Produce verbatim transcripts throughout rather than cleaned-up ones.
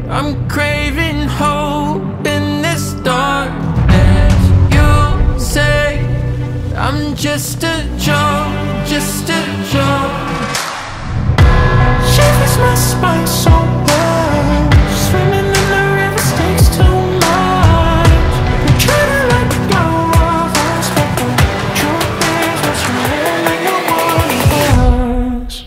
I'm craving hope in this darkness. You say I'm just a joke, just a joke. Shivers my spine so bad. Swimming in the river stakes too much. I'm trying to let go of us, but the truth is what's real and you're one of us.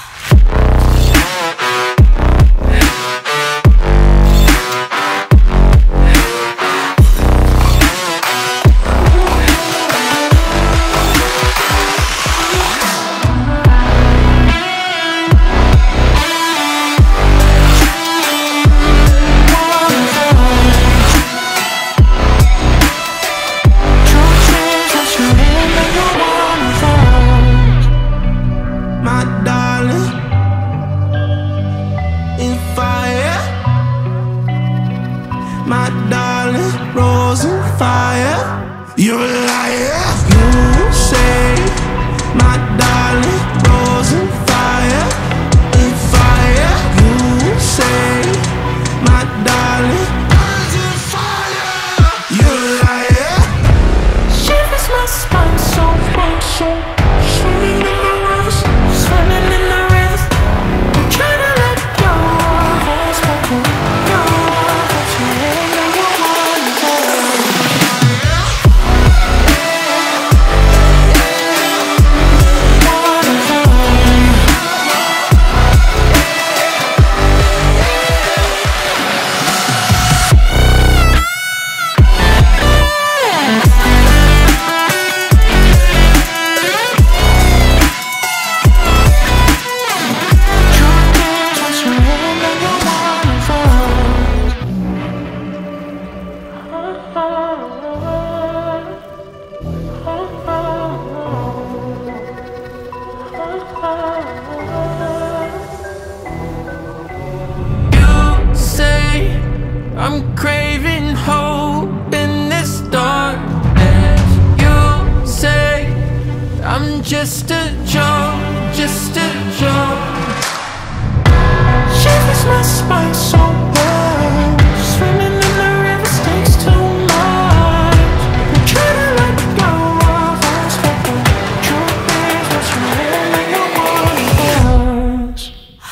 My darling, rose and fire. You're a liar. You say, my darling, rose and fire. In fire. You say, my darling, rose and fire. You're a liar. Shivers my spine so cold, so swimming in the rivers, swimming in the rivers. I'm trying to let go of us, but you know what's real. You say I'm craving hope in this darkness. You say I'm just a joke, just a joke. Shivers my spine so bad. Swimming in the river stakes too much. I'm trying to let go of us, but the truth is what's real and you're one of us.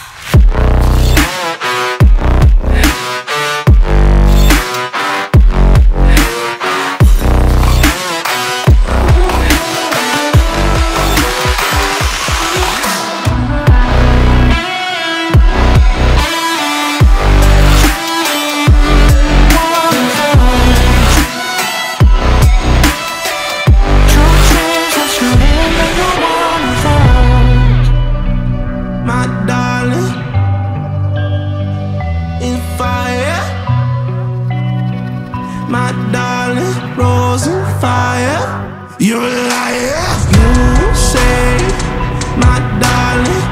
My darling, in fire. My darling, rose and fire. You're a liar. You say, my darling,